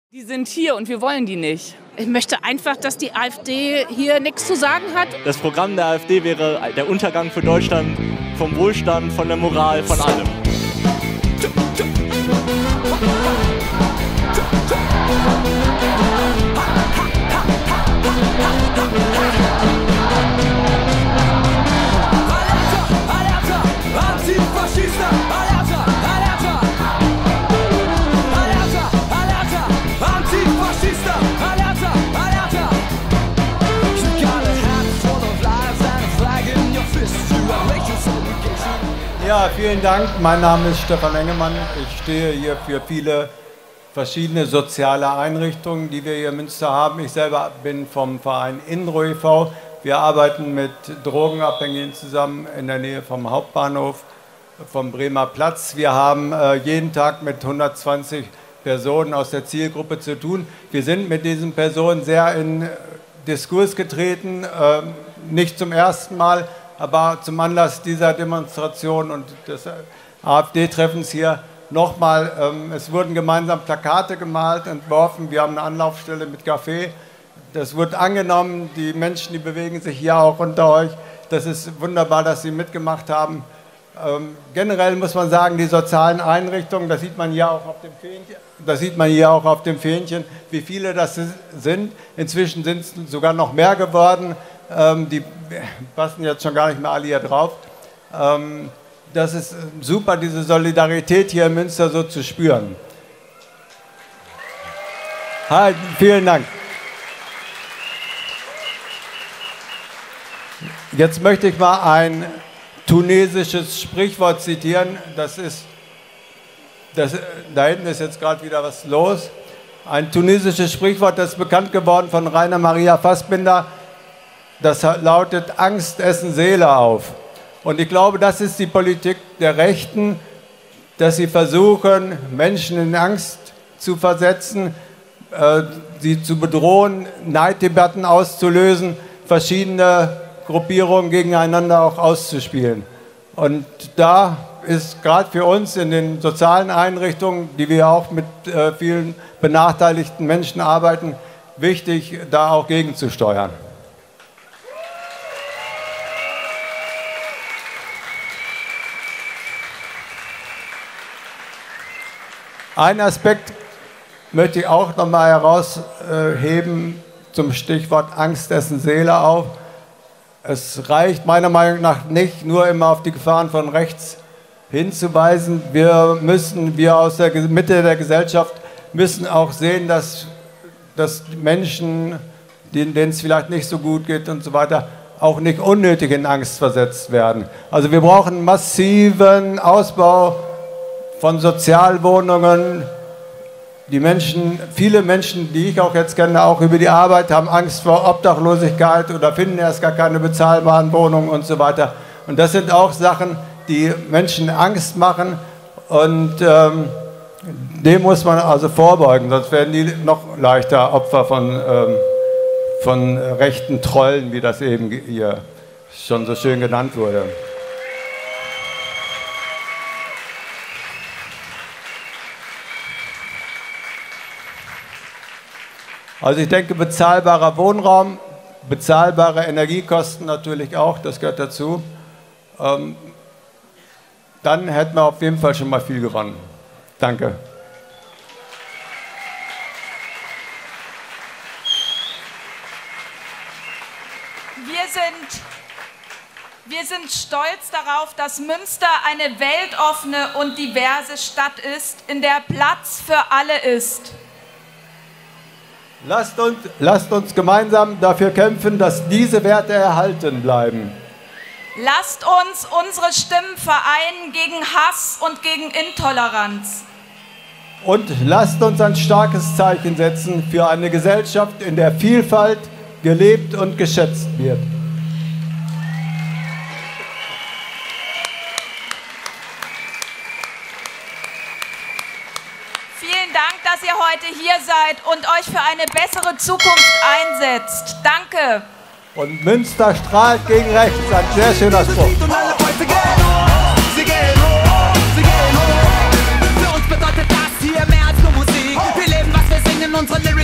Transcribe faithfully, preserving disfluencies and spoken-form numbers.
Die sind hier und wir wollen die nicht. Ich möchte einfach, dass die AfD hier nichts zu sagen hat. Das Programm der AfD wäre der Untergang für Deutschland, vom Wohlstand, von der Moral, von allem. Ja, vielen Dank. Mein Name ist Stefan Engemann. Ich stehe hier für viele verschiedene soziale Einrichtungen, die wir hier in Münster haben. Ich selber bin vom Verein INDRO e V Wir arbeiten mit Drogenabhängigen zusammen in der Nähe vom Hauptbahnhof, vom Bremer Platz. Wir haben äh, jeden Tag mit hundertzwanzig Personen aus der Zielgruppe zu tun. Wir sind mit diesen Personen sehr in Diskurs getreten, äh, nicht zum ersten Mal, aber zum Anlass dieser Demonstration und des AfD-Treffens hier nochmal, ähm, es wurden gemeinsam Plakate gemalt, entworfen, wir haben eine Anlaufstelle mit Café, das wird angenommen, die Menschen, die bewegen sich hier auch unter euch, das ist wunderbar, dass sie mitgemacht haben. Ähm, generell muss man sagen, die sozialen Einrichtungen, das sieht man hier auch auf dem Fähnchen, das sieht man hier auch auf dem Fähnchen, wie viele das sind, inzwischen sind es sogar noch mehr geworden. Die passen jetzt schon gar nicht mehr alle hier drauf. Das ist super, diese Solidarität hier in Münster so zu spüren. Hi, vielen Dank. Jetzt möchte ich mal ein tunesisches Sprichwort zitieren. Das ist, das, da hinten ist jetzt gerade wieder was los. Ein tunesisches Sprichwort, das ist bekannt geworden von Rainer Maria Fassbinder. Das lautet, Angst essen Seele auf. Und ich glaube, das ist die Politik der Rechten, dass sie versuchen, Menschen in Angst zu versetzen, äh, sie zu bedrohen, Neiddebatten auszulösen, verschiedene Gruppierungen gegeneinander auch auszuspielen. Und da ist gerade für uns in den sozialen Einrichtungen, die wir auch mit äh, vielen benachteiligten Menschen arbeiten, wichtig, da auch gegenzusteuern. Ein Aspekt möchte ich auch noch mal herausheben zum Stichwort Angst essen Seele auf. Es reicht meiner Meinung nach nicht, nur immer auf die Gefahren von rechts hinzuweisen. Wir müssen, wir aus der Mitte der Gesellschaft müssen auch sehen, dass, dass Menschen, denen es vielleicht nicht so gut geht und so weiter, auch nicht unnötig in Angst versetzt werden. Also wir brauchen einen massiven Ausbau von Sozialwohnungen. Die Menschen, viele Menschen, die ich auch jetzt kenne, auch über die Arbeit, haben Angst vor Obdachlosigkeit oder finden erst gar keine bezahlbaren Wohnungen und so weiter. Und das sind auch Sachen, die Menschen Angst machen und ähm, dem muss man also vorbeugen, sonst werden die noch leichter Opfer von, ähm, von rechten Trollen, wie das eben hier schon so schön genannt wurde. Also ich denke, bezahlbarer Wohnraum, bezahlbare Energiekosten natürlich auch, das gehört dazu. Ähm, dann hätten wir auf jeden Fall schon mal viel gewonnen. Danke. Wir sind, wir sind stolz darauf, dass Münster eine weltoffene und diverse Stadt ist, in der Platz für alle ist. Lasst uns, lasst uns gemeinsam dafür kämpfen, dass diese Werte erhalten bleiben. Lasst uns unsere Stimmen vereinen gegen Hass und gegen Intoleranz. Und lasst uns ein starkes Zeichen setzen für eine Gesellschaft, in der Vielfalt gelebt und geschätzt wird. Vielen Dank, dass ihr heute hier seid und euch für eine bessere Zukunft einsetzt. Danke. Und Münster strahlt gegen rechts. Ein sehr schöner Spruch. Für uns bedeutet das hier mehr als nur Musik. Wir leben, was wir singen unsere Lyrics